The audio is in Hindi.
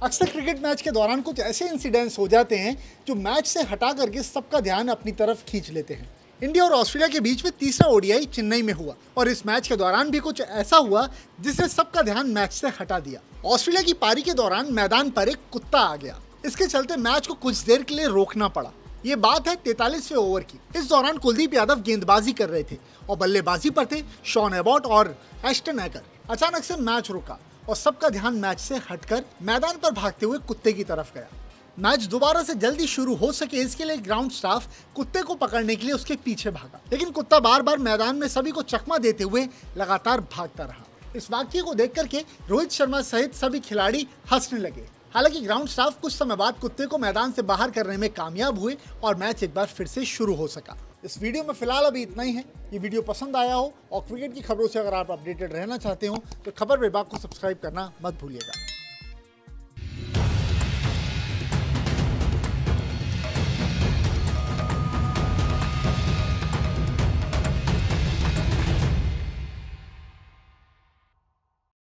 अक्सर क्रिकेट मैच के दौरान कुछ ऐसे इंसिडेंट्स हो जाते हैं जो मैच से हटा करके सबका ध्यान अपनी तरफ खींच लेते हैं। इंडिया और ऑस्ट्रेलिया के बीच में तीसरा ओडीआई चेन्नई में हुआ और इस मैच के दौरान भी कुछ ऐसा हुआ जिसने सबका ध्यान मैच से हटा दिया। ऑस्ट्रेलिया की पारी के दौरान मैदान पर एक कुत्ता आ गया। इसके चलते मैच को कुछ देर के लिए रोकना पड़ा। ये बात है 43वें ओवर की। इस दौरान कुलदीप यादव गेंदबाजी कर रहे थे और बल्लेबाजी पर थे शॉन एबॉट और एस्टन एगर। अचानक से मैच रुका और सबका ध्यान मैच से हटकर मैदान पर भागते हुए कुत्ते की तरफ गया। मैच दोबारा से जल्दी शुरू हो सके इसके लिए ग्राउंड स्टाफ कुत्ते को पकड़ने के लिए उसके पीछे भागा, लेकिन कुत्ता बार बार मैदान में सभी को चकमा देते हुए लगातार भागता रहा। इस वाकये को देख करके रोहित शर्मा सहित सभी खिलाड़ी हंसने लगे। हालांकि ग्राउंड स्टाफ कुछ समय बाद कुत्ते को मैदान से बाहर करने में कामयाब हुए और मैच एक बार फिर से शुरू हो सका। इस वीडियो में फिलहाल अभी इतना ही है। ये वीडियो पसंद आया हो और क्रिकेट की खबरों से अगर आप अपडेटेड रहना चाहते हो तो खबर विभाग को सब्सक्राइब करना मत भूलिएगा।